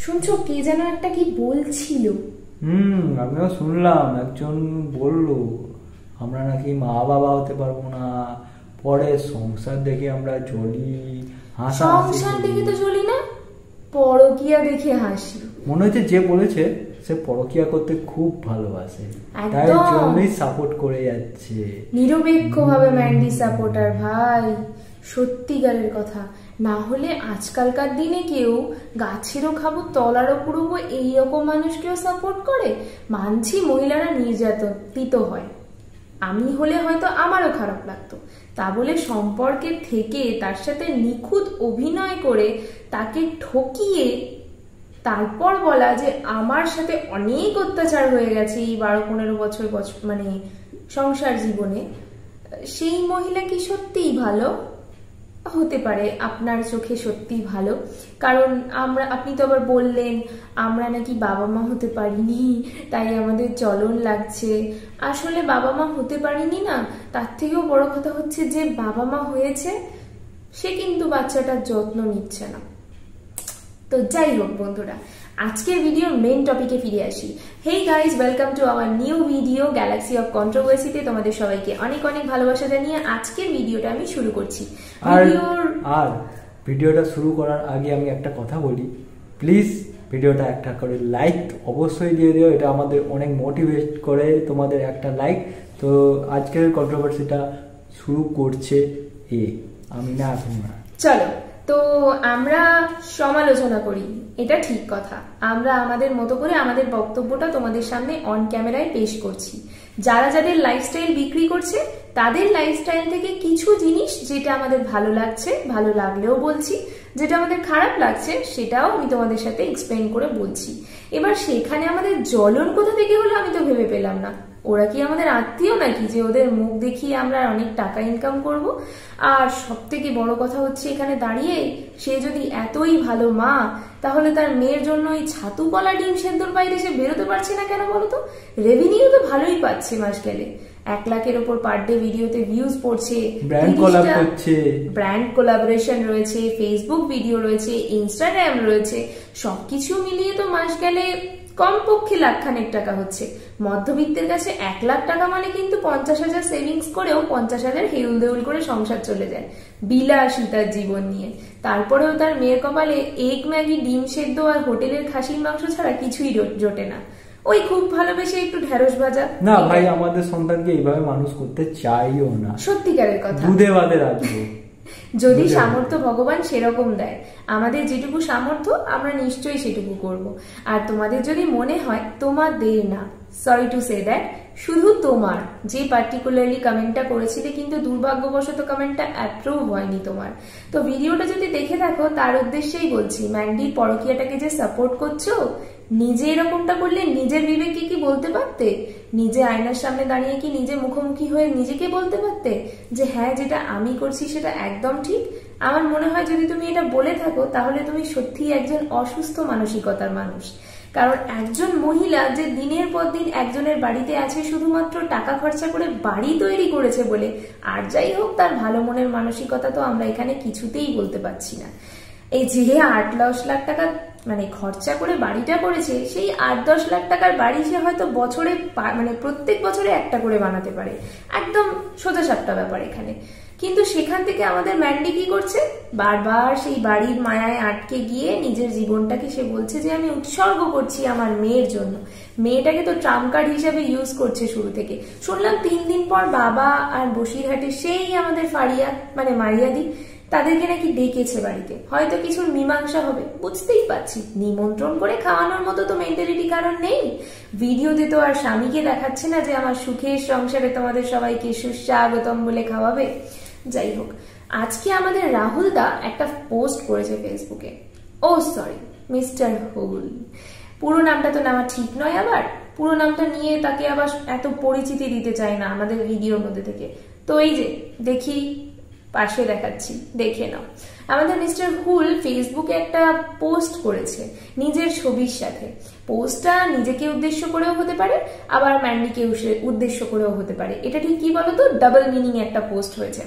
শুনছো কে যেন একটা কি বলছিল? আমিও শুনলাম, একজন বলল আমরা নাকি মা বাবা হতে পারবো না, পরে সংসার দেখে আমরা জ্বলি। সংসার দেখে তো জ্বলি না, পরকিয়া দেখে হাসি। মনে হচ্ছে যে বলেছে সে পরকিয়া করতে খুব ভালোবাসে, তাই জন্যই সাপোর্ট করে যাচ্ছে নিরপেক্ষভাবে। ম্যান্ডি সাপোর্টার ভাই, সত্যিকারের কথা। না হলে আজকালকার দিনে কেউ গাছেরও খাবো তলারও পুরবো এইরকম মানুষকেও সাপোর্ট করে? মানছি মহিলারা নির্যাতিত হয়, আমি হলে হয়তো আমারও খারাপ লাগতো। তা বলে সম্পর্কে থেকে তার সাথে নিখুঁত অভিনয় করে তাকে ঠকিয়ে তারপর বলা যে আমার সাথে অনেক অত্যাচার হয়ে গেছে এই 12-15 বছর মানে সংসার জীবনে, সেই মহিলা কি সত্যিই ভালো? হতে পারে আপনার চোখে সত্যি ভালো, কারণ আপনি তো আবার বললেন আমরা নাকি বাবা মা হতে পারিনি তাই আমাদের জ্বলন লাগছে। আসলে বাবা মা হতে পারিনি না, তার থেকেও বড় কথা হচ্ছে যে বাবা মা হয়েছে সে কিন্তু বাচ্চাটার যত্ন নিচ্ছে না। তো যাই হোক বন্ধুরা, আজকের ভিডিওর মেইন টপিকে ফিরে আসি। Hey guys, welcome to our new video galaxy of কন্ট্রোভার্সিতে তোমাদের সবাইকে অনেক অনেক ভালোবাসা জানিয়ে আজকের ভিডিওটা আমি শুরু করছি। আর ভিডিওটা শুরু করার আগে আমি একটা কথা বলি, প্লিজ ভিডিওটা একটা করে লাইক অবশ্যই দিয়ে দিও, এটা আমাদের অনেক মোটিভেট করে তোমাদের একটা লাইক। তো আজকের কন্ট্রোভার্সিটা শুরু করছে আমি না এখন না। চলো, তো আমরা সমালোচনা করি, এটা ঠিক কথা। আমরা আমাদের মতো করে আমাদের বক্তব্যটা তোমাদের সামনে অন ক্যামেরায় পেশ করছি। যারা যাদের লাইফস্টাইল বিক্রি করছে তাদের লাইফস্টাইল থেকে কিছু জিনিস যেটা আমাদের ভালো লাগছে, ভালো লাগলেও বলছি, যেটা আমাদের খারাপ লাগছে সেটাও আমি তোমাদের সাথে এক্সপ্লেন করে বলছি। এবার সেখানে আমাদের জ্বলন কোথা থেকে হলো আমি তো ভেবে পেলাম না। ওরা কি আমাদের আত্মীয় নাকি যে ওদের মুখ দেখিয়ে আমরা অনেক টাকা ইনকাম করব? আর সব থেকে বড় কথা হচ্ছে এখানে দাঁড়িয়ে সে যদি এতই ভালো মা, তাহলে তার মেয়ের জন্য ওই ছাতু কলা ডিম সেদ্ধর বাইরে সে বেরোতে পারছে না কেন বলতো? রেভিনিউ তো ভালোই পাচ্ছে মাস গেলে, 1 লাখের ওপর পার ডে ভিডিওতে ভিউজ পড়ছে, ব্র্যান্ড কোলাবোরেশন রয়েছে, ফেসবুক ভিডিও রয়েছে, ইনস্টাগ্রাম রয়েছে, সবকিছু মিলিয়ে তো মাস গেলে কমপক্ষে লাখখানেক টাকা হচ্ছে। মধ্যবিত্তের কাছে 1 লাখ টাকা মানে কিন্তু 50,000 সেভিংস করেও 50,000 হেউল দেউল করে সংসার চলে যায় বিলাসিতার জীবন নিয়ে। তারপরেও তার মেয়ের কপালে এগ ম্যাগি ডিম সেদ্ধ আর হোটেলের খাসির মাংস ছাড়া কিছুই জোটে না। ওই খুব ভালোবেসে একটু ঢেঁড়স ভাজা। না ভাই, আমাদের সন্তানকে এইভাবে মানুষ করতে চাইও না, সত্যিকারের কথা। দুধে ভাতে রাখবো যদি সামর্থ্য ভগবান সেরকম দেয়, আমাদের যেটুকু সামর্থ্য আমরা নিশ্চয়ই সেটুকু করব। আর তোমাদের যদি মনে হয়, তোমাদের না, সরি টু সে দ্যাট, শুধু তোমার, যে পার্টিকুলারলি কমেন্টটা করেছিলে কিন্তু দুর্ভাগ্যবশত কমেন্টটা অ্যাপ্রুভ হয়নি তোমার, তো ভিডিওটা যদি দেখে থাকো তার উদ্দেশ্যেই বলছি, ম্যান্ডির পরকীয়াটাকে যে সাপোর্ট করছো, নিজে এরকমটা করলে নিজের বিবেককে কি বলতে পারতে? নিজে আয়নার সামনে দাঁড়িয়ে কি নিজে মুখোমুখি হয়ে নিজেকে বলতে পারতে যে হ্যাঁ যেটা আমি করছি সেটা একদম ঠিক? আমার মনে হয় যদি তুমি এটা বলে থাকো তাহলে তুমি সত্যিই একজন অসুস্থ মানসিকতার মানুষ। কারণ একজন মহিলা যে দিনের পর দিন একজনের বাড়িতে আছে শুধুমাত্র টাকা খরচা করে বাড়ি তৈরি করেছে বলে, আর যাই হোক তার ভালো মনের মানসিকতা তো আমরা এখানে কিছুতেই বলতে পারছি না। এই যে 8-10 লাখ টাকা মানে খরচা করে বাড়িটা করেছে, সেই 8-10 লাখ টাকার বাড়ি সে হয়তো বছরে মানে প্রত্যেক বছরে একটা করে বানাতে পারে, একদম সোজা সাপটা ব্যাপার এখানে। কিন্তু সেখান থেকে আমাদের ম্যান্ডি কি করছে, বারবার সেই বাড়ির মায়ায় আটকে গিয়ে নিজের জীবনটাকে সে বলছে যে আমি উৎসর্গ করছি আমার মেয়ের জন্য। মেয়েটাকে তো ট্রাম্প কার্ড হিসেবে ইউজ করছে শুরু থেকে। শুনলাম 3 দিন পর বাবা আর বসিরহাটে সেই আমাদের ফারিয়া মানে মারিয়াদি তাদেরকে নাকি ডেকেছে বাড়িতে, হয়তো কিছুর মীমাংসা হবে। বুঝতেই পারছি নিমন্ত্রণ করে খাওয়ানোর মতো তো মেন্টালিটি কারণ নেই। ভিডিওতে তো আর স্বামীকে দেখাচ্ছে না যে আমার সুখের সংসারে তোমাদের সবাইকে সুস্বাগতম বলে খাওয়াবে। যাই হোক, আজকে আমাদের রাহুল দা একটা পোস্ট করেছে ফেসবুকে। ও সরি, মিস্টার হুল, পুরো নামটা তো নেওয়া ঠিক নয়, আবার পুরো নামটা নিয়ে তাকে আবার এত পরিচিতি দিতে চায় না আমাদের ভিডিওর মধ্যে থেকে। তো এই যে দেখি পাশে দেখাচ্ছি, দেখে নাও। আমাদের মিস্টার হুল ফেসবুকে একটা পোস্ট করেছে নিজের ছবির সাথে। পোস্টটা নিজেকে উদ্দেশ্য করেও হতে পারে, আবার ম্যান্ডিকে উদ্দেশ্য করেও হতে পারে। এটা ঠিক কি বলতো, ডাবল মিনিং একটা পোস্ট হয়েছে।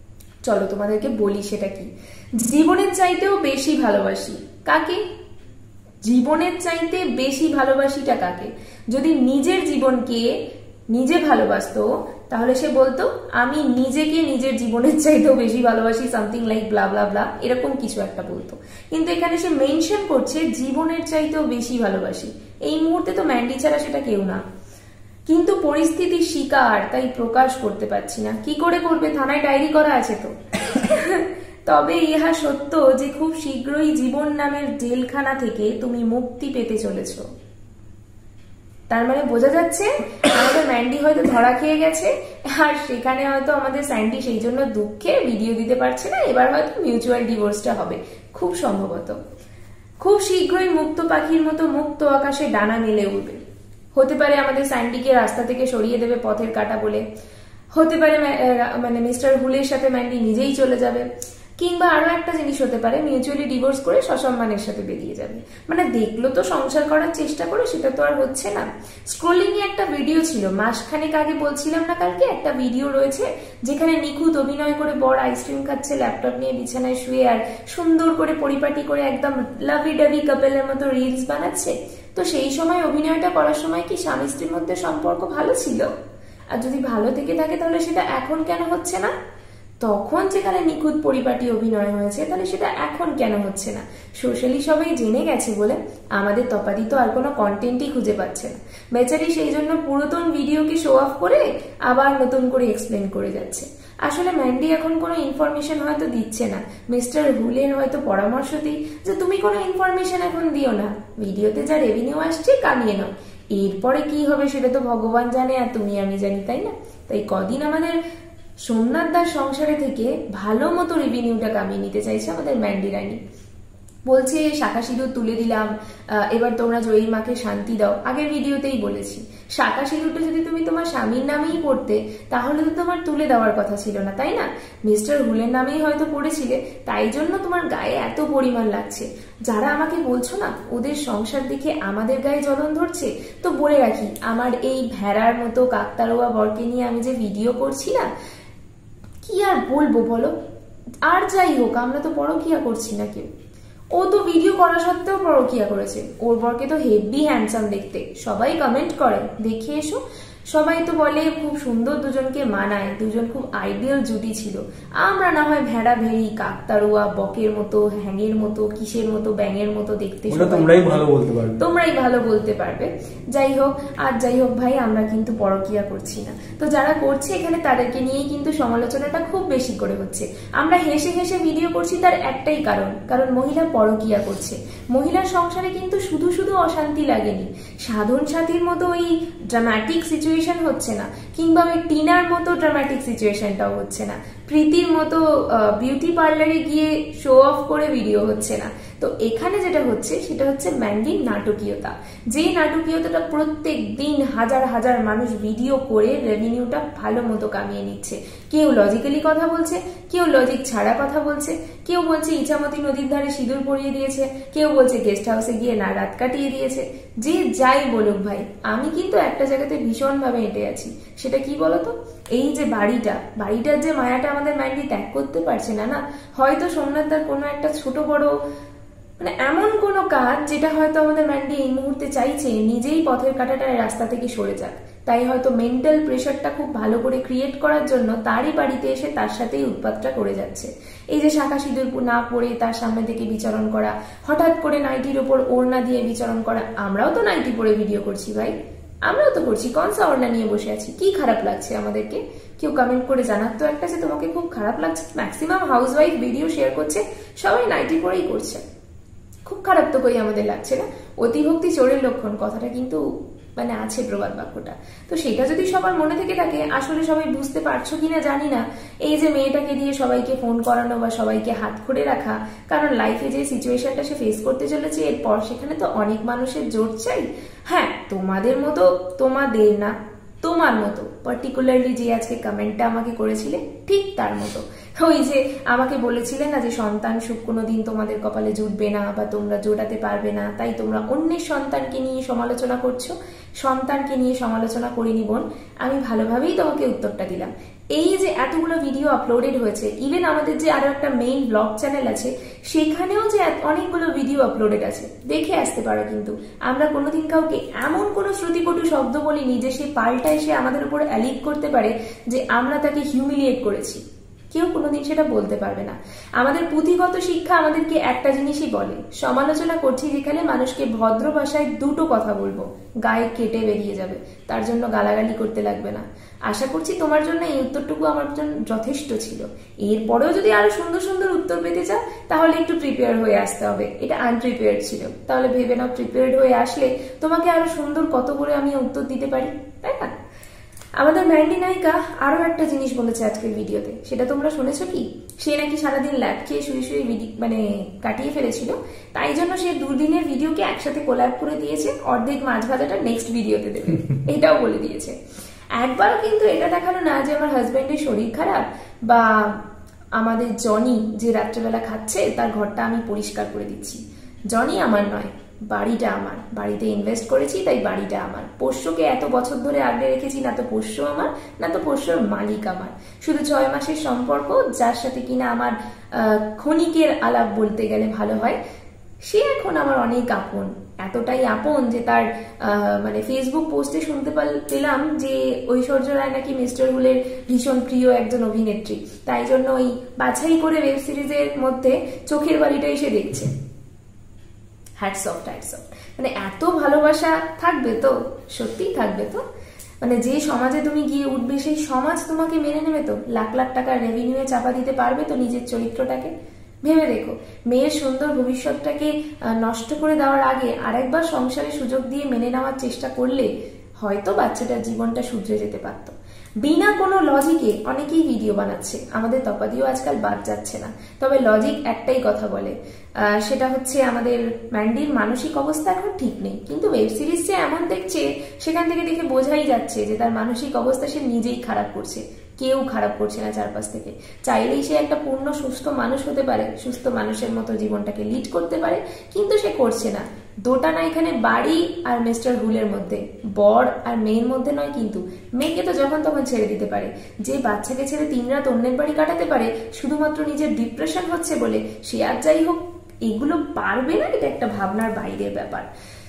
চলো তোমাদেরকে বলি সেটা কি। জীবনের চাইতেও বেশি ভালোবাসি কাকে? জীবনের চাইতে বেশি ভালোবাসিটা কাকে? যদি নিজের জীবনকে নিজে ভালোবাসতো তাহলে সে বলতো আমি নিজেকে নিজের জীবনের চাইতেও বেশি ভালোবাসি, সামথিং লাইক ব্লা ব্লা ব্লা, এরকম কিছু একটা বলতো। কিন্তু এখানে সে মেনশন করছে জীবনের চাইতেও বেশি ভালোবাসি। এই মুহূর্তে তো ম্যান্ডি ছাড়া সেটা কেউ না, কিন্তু পরিস্থিতির শিকার, তাই প্রকাশ করতে পারছি না। কি করে করবে? থানায় ডায়েরি করা আছে তো। তবে ইহা সত্য যে খুব শীঘ্রই জীবন নামের জেলখানা থেকে তুমি মুক্তি পেতে চলেছ। তার মানে বোঝা যাচ্ছে আমাদের ম্যান্ডি হয়তো ধরা খেয়ে গেছে, আর সেখানে হয়তো আমাদের স্যান্ডি সেই জন্য দুঃখে ভিডিও দিতে পারছে না। এবার হয়তো মিউচুয়াল ডিভোর্সটা হবে খুব সম্ভবত। খুব শীঘ্রই মুক্ত পাখির মতো মুক্ত আকাশে ডানা মেলে উঠবে। হতে পারে আমাদের স্যান্ডিকে রাস্তা থেকে সরিয়ে দেবে পথের কাঁটা বলে, হতে পারে মানে মিস্টার হুলের সাথে ম্যান্ডি নিজেই চলে যাবে, কিংবা আরো একটা জিনিস হতে পারে মিউচুয়ালি ডিভোর্স করে সসম্মানের সাথে বেরিয়ে যাবে। মানে দেখলো তো সংসার করার চেষ্টা করে, সেটা তো আর হচ্ছে না। স্ক্রোলিং এ একটা ভিডিও ছিল মাসখানেক আগে, বলছিলাম না কালকে, একটা ভিডিও রয়েছে যেখানে নিখুঁত অভিনয় করে বর আইসক্রিম খাচ্ছে ল্যাপটপ নিয়ে বিছানায় শুয়ে, আর সুন্দর করে পরিপাটি করে একদম লাভি ডাভি কাপেলের মতো রিলস বানাচ্ছে। তো সেই সময় অভিনয়টা করার সময় কি স্বামী স্ত্রীর মধ্যে সম্পর্ক ভালো ছিল? আর যদি ভালো থেকে থাকে তাহলে সেটা এখন কেন হচ্ছে না? তখন যেখানে নিখুঁত পরিপাটি অভিনয় হয়েছে তাহলে সেটা এখন কেন হচ্ছে না? সোশ্যালি সবাই জেনে গেছে বলে আমাদের তপাদি তো আর কোনো কন্টেন্টই খুঁজে পাচ্ছে না। বেচারি সেই জন্য পুরাতন ভিডিওকে শো অফ করে আবার নতুন করে এক্সপ্লেন করে যাচ্ছে। আসলে ম্যান্ডি এখন কোনো ইনফরমেশন হয়তো দিচ্ছে না, মিস্টার হুলের হয়তো পরামর্শ দিই যে তুমি কোনো ইনফরমেশন এখন দিও না, ভিডিওতে যা রেভিনিউ আসছে কামিয়ে নাও, এরপরে কি হবে সেটা তো ভগবান জানে আর তুমি আমি জানি, তাই না? তাই কদিন আমাদের সোমনাথ দার সংসারে থেকে ভালো মতো রেভিনিউটা কামিয়ে নিতে চাইছে আমাদের ম্যান্ডি রানী। বলছে শাখা সিঁদুর তুলে দিলাম, এবার তোমরা জয়ীর মাকে শান্তি দাও। আগের ভিডিওতেই বলেছি শাখা সিঁদুরটা যদি তুমি তোমার স্বামীর নামেই পড়তে তাহলে তো তোমার তুলে দেওয়ার কথা ছিল না, তাই না? মিস্টার হুলের নামেই হয়তো পড়েছিলে, তাই জন্য তোমার গায়ে এত পরিমাণ লাগছে। যারা আমাকে বলছো না ওদের সংসার দেখে আমাদের গায়ে জ্বলন ধরছে, তো বলে রাখি আমার এই ভেড়ার মতো কাকতারোয়া বরকে নিয়ে আমি যে ভিডিও করছি না, কি আর বলবো বলো? আর যাই হোক আমরা তো পরকিয়া করছি না কেউ, ও তো ভিডিও করা সত্ত্বেও পরকিয়া করেছে। ওর বরকে তো হেভি হ্যান্ডসাম দেখতে, সবাই কমেন্ট করে দেখে এসো, সবাই তো বলে খুব সুন্দর দুজনকে মানায়, দুজন খুব আইডিয়াল জুটি ছিল। আমরা না হয় ভেড়া ভেড়ি কাকতারুয়া বকের মতো হ্যাঙের মতো কিসের মতো ব্যাঙের মতো দেখতে, তোমরাই ভালো বলতে পারবে, তোমরাই ভালো বলতে পারবে। যাই হোক আর যাই হোক ভাই, আমরা কিন্তু পরকিয়া করছি না। তো যারা করছে এখানে তাদেরকে নিয়েই কিন্তু সমালোচনাটা খুব বেশি করে হচ্ছে। আমরা হেসে হেসে ভিডিও করছি তার একটাই কারণ মহিলা পরকিয়া করছে। মহিলার সংসারে কিন্তু শুধু শুধু অশান্তি লাগেনি, সাধন সাথীর মতো ওই ড্রামাটিক সিচুয়েশন হচ্ছে না, কিংবা ওই টিনার মতো ড্রামাটিক সিচুয়েশনটাও হচ্ছে না, প্রীতির মতো বিউটি পার্লারে গিয়ে শো অফ করে ভিডিও হচ্ছে না। তো এখানে যেটা হচ্ছে সেটা হচ্ছে ম্যান্ডির নাটকীয়তা, যে নাটকীয়তাটা প্রত্যেক দিন হাজার হাজার মানুষ ভিডিও করে রেভিনিউটা ভালো মতো কামিয়ে নিচ্ছে। কেউ লজিক্যালি কথা বলছে, কেউ লজিক ছাড়া কথা বলছে, কেউ বলছে ইছামতি নদীর ধারে সিঁদুর পরিয়ে দিয়েছে, কেউ বলছে গেস্ট হাউসে গিয়ে না রাত কাটিয়ে দিয়েছে। যে যাই বলুক ভাই, আমি কিন্তু একটা জায়গাতে ভীষণভাবে হেঁটে আছি। সেটা কি বলতো? এই যে বাড়িটার যে মায়াটা আমাদের ম্যান্ডি ত্যাগ করতে পারছে না, হয়তো সোমনাথদার কোনো একটা ছোট বড় মানে এমন কোনো কাজ যেটা হয়তো আমাদের ম্যান্ডি এই মুহূর্তে চাইছে নিজেই পথের কাঁটাটায় রাস্তা থেকে সরে যাক, তাই হয়তো মেন্টাল প্রেশারটা খুব ভালো করে ক্রিয়েট করার জন্য তারই বাড়িতে এসে তার সাথেই উৎপাতটা করে যাচ্ছে। এই যে শাখা সিঁদুর না পরে তার সামনে থেকে বিচরণ করা, হঠাৎ করে নাইটির ওপর ওড়না দিয়ে বিচরণ করা। আমরাও তো নাইটি পরে ভিডিও করছি ভাই, আমরাও তো করছি, কনসা ওড়না নিয়ে বসে আছি, কি খারাপ লাগছে আমাদেরকে? কেউ কমেন্ট করে জানার তো একটা যে তোমাকে খুব খারাপ লাগছে। ম্যাক্সিমাম হাউসওয়াইফ ভিডিও শেয়ার করছে সবাই নাইটি পরেই করছে, খুব খারাপ তো কই আমাদের লাগছে না? অতিভক্তি চোরের লক্ষণ কথাটা কিন্তু মানে আছে প্রবাদ বাক্যটা। তো সেটা যদি সবার মনে থেকে থাকে, আসলে সবাই বুঝতে পারছো কিনা জানি না, এই যে মেয়েটাকে দিয়ে সবাইকে ফোন করানো বা সবাইকে হাত করে রাখা, কারণ লাইফে যে সিচুয়েশনটা সে ফেস করতে চলেছে এরপর, সেখানে তো অনেক মানুষের জোর চাই। হ্যাঁ, তোমাদের মতো, তোমাদের না, তোমার মতো পার্টিকুলারলি যে আজকে কমেন্টটা আমাকে করেছিলে ঠিক তার মতো, ওই যে আমাকে বলেছিলে না যে সন্তান সুখ কোনোদিন তোমাদের কপালে জুটবে না বা তোমরা জোটাতে পারবে না, তাই তোমরা অন্যের সন্তানকে নিয়ে সমালোচনা করছো, সন্তানকে নিয়ে সমালোচনা করিনি বোন, আমি ভালোভাবেই তোমাকে উত্তরটা দিলাম। এই যে এতগুলো ভিডিও আপলোডেড হয়েছে, ইভেন আমাদের যে আরো একটা মেইন ব্লগ চ্যানেল আছে সেখানেও যে অনেকগুলো ভিডিও আপলোডেড আছে, দেখে আসতে পারো। কিন্তু আমরা কোনোদিন কাউকে এমন কোনো শ্রুতিকটু শব্দ বলিনি যে সে পাল্টা এসে আমাদের উপর অ্যালিগ করতে পারে যে আমরা তাকে হিউমিলিয়েট করেছি। কেউ কোনোদিন সেটা বলতে পারবে না। আমাদের পুঁথিগত শিক্ষা আমাদেরকে একটা জিনিসই বলে, সমালোচনা করছি যেখানে মানুষকে ভদ্র ভাষায় দুটো কথা বলবো, গায়ে কেটে বেরিয়ে যাবে, তার জন্য গালাগালি করতে লাগবে না। আশা করছি তোমার জন্য এই উত্তরটুকু আমার জন্য যথেষ্ট ছিল। এরপরেও যদি আরো সুন্দর সুন্দর উত্তর পেতে চাও তাহলে একটু প্রিপেয়ার হয়ে আসতে হবে। এটা আনপ্রিপেয়ার্ড ছিল, তাহলে ভেবে নাও প্রিপেয়ার্ড হয়ে আসলে তোমাকে আরো সুন্দর কত করে আমি উত্তর দিতে পারি, তাই না? আমাদের ম্যান্ডি নায়িকা আরো একটা জিনিস বলেছে আজকের ভিডিওতে, সেটা তোমরা শুনেছো কি? সে নাকি সারাদিন ল্যাব খেয়ে শুয়ে শুয়ে কাটিয়ে ফেলেছিল, তাই জন্য সে 2 দিনের ভিডিওকে একসাথে কোল্যাব করে দিয়েছে, অর্ধেক মাছ ভাজাটা নেক্সট ভিডিওতে দেবে, এটাও বলে দিয়েছে। একবারও কিন্তু এটা দেখানো না যে আমার হাজবেন্ডের শরীর খারাপ বা আমাদের জনি যে রাত্রেবেলা খাচ্ছে তার ঘরটা আমি পরিষ্কার করে দিচ্ছি। জনি আমার নয়, বাড়িটা আমার, বাড়িতে ইনভেস্ট করেছি তাই বাড়িটা আমার। পোষ্যকে এত বছর ধরে আগলে রেখেছি, না তো পোষ্য আমার না তো পোষ্যর মালিক আমার। শুধু 6 মাসের সম্পর্ক, যার সাথে কিনা আমার ক্ষণিকের আলাপ বলতে গেলে ভালো হয়, সে এখন আমার অনেক আপন, এতটাই আপন যে তার ফেসবুক পোস্টে শুনতে পেলাম যে ঐশ্বর্য রায় নাকি মিস্টার হুলের ভীষণ প্রিয় একজন অভিনেত্রী, তাই জন্য ওই বাছাই করে ওয়েব সিরিজের মধ্যে চোখের বাড়িটা এসে দেখছে। হ্যাটস অফ, এত ভালোবাসা থাকবে তো, সত্যিই থাকবে তো? যে সমাজে তুমি গিয়ে উঠবে সেই সমাজ তোমাকে মেনে নেবে তো? লাখ লাখ টাকার রেভিনিউয়ে চাপা দিতে পারবে তো নিজের চরিত্রটাকে? ভেবে দেখো, মেয়ের সুন্দর ভবিষ্যৎটাকে নষ্ট করে দেওয়ার আগে আরেকবার সংসারে সুযোগ দিয়ে মেনে নেওয়ার চেষ্টা করলে হয়তো বাচ্চাটার জীবনটা শুধরে যেতে পারত। বিনা কোনো লজিকে অনেকেই ভিডিও বানাচ্ছে, আমাদের তপাদিও আজকাল বাদ যাচ্ছে না। তবে লজিক একটাই কথা বলে, সেটা হচ্ছে আমাদের ম্যান্ডির মানসিক অবস্থা এখন ঠিক নেই, কিন্তু ওয়েব সিরিজ যে এমন দেখছে সেখান থেকে দেখে বোঝাই যাচ্ছে যে তার মানসিক অবস্থা সে নিজেই খারাপ করছে, কেউ খারাপ করছে না চারপাশ থেকে। চাইলেই সে একটা পূর্ণ সুস্থ মানুষ হতে পারে, সুস্থ মানুষের মতো জীবনটাকে লিড করতে পারে, কিন্তু সে করছে না। দোটানা এখানে বাড়ি আর মিস্টার হুলের মধ্যে, বর আর মেয়ের মধ্যে নয়। কিন্তু মেয়েকে তো যখন তখন ছেড়ে দিতে পারে, যে বাচ্চাকে ছেড়ে 3 রাত অন্যের বাড়ি কাটাতে পারে শুধুমাত্র নিজের ডিপ্রেশন হচ্ছে বলে, সে আর যাই হোক এগুলো পারবে না, এটা একটা ভাবনার বাইরের ব্যাপার।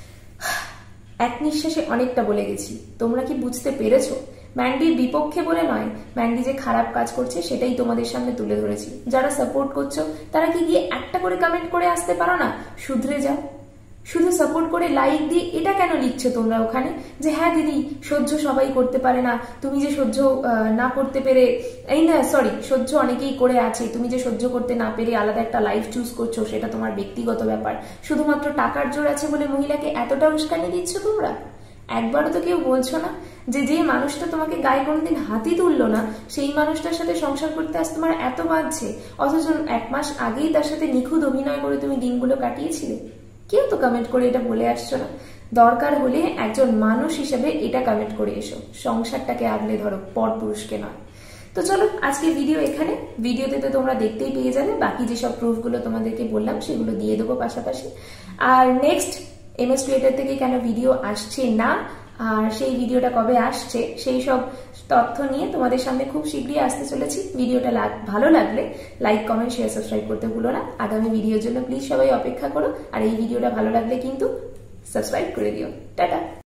এক নিঃশ্বাসে অনেকটা বলে গেছি, তোমরা কি বুঝতে পেরেছো? ম্যান্ডির বিপক্ষে বলে নয়, ম্যান্ডি যে খারাপ কাজ করছে সেটাই তোমাদের সামনে তুলে ধরেছি। যারা সাপোর্ট করছো তারা কি গিয়ে একটা করে কমেন্ট করে আসতে পারো না, শুধরে যাও? শুধু সাপোর্ট করে লাইক দিয়ে এটা কেন লিখছো তোমরা ওখানে যে হ্যাঁ দিদি সহ্য সবাই করতে পারে না, তুমি যে সহ্য না করতে পেরে, এই না সরি সহ্য অনেকেই করে আছে, তুমি যে সহ্য করতে না পেরে আলাদা একটা লাইফ চুজ করছো সেটা তোমার ব্যক্তিগত ব্যাপার, শুধুমাত্র টাকার জোর আছে বলে মহিলাকে এতটা উস্কানি দিচ্ছ তোমরা? একবারও তো কেউ বলছো না যে যে মানুষটা তোমাকে গায়ে কোনোদিন হাতই তুললো না সেই মানুষটার সাথে সংসার করতে আজ তোমার এত বাজছে, অথচ 1 মাস আগেই তার সাথে নিখুঁত অভিনয় করে তুমি দিনগুলো কাটিয়েছিলে? কেউ তো কমেন্ট করে এটা বলে আসছো না। দরকার হলে একজন মানুষ হিসেবে এটা কমেন্ট করে এসো, সংসারটাকে আগলে ধরো, পরপুরুষকে নয়। তো চলো আজকে ভিডিও এখানে, ভিডিওতে তো তোমরা দেখতেই পেয়ে যাবে, বাকি যেসব প্রুফগুলো তোমাদেরকে বললাম সেগুলো দিয়ে দেবো পাশাপাশি। আর নেক্সট MS ক্রিয়েটর থেকে কেন ভিডিও আসছে না আর সেই ভিডিওটা কবে আসছে সেই সব তথ্য নিয়ে তোমাদের সামনে খুব শীঘ্রই আসতে চলেছি। ভিডিওটা ভালো লাগলে লাইক কমেন্ট শেয়ার সাবস্ক্রাইব করতে ভুলো না। আগামী ভিডিওর জন্য প্লিজ সবাই অপেক্ষা করো, আর এই ভিডিওটা ভালো লাগলে কিন্তু সাবস্ক্রাইব করে দিও। টাটা।